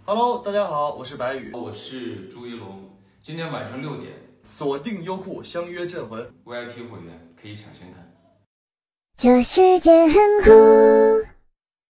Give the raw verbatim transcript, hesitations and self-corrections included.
Hello，大家好，我是白宇， 我是朱一龙。今天晚上六点， 锁定优酷，相约镇魂 V I P 会员可以抢先看。 这世界很酷。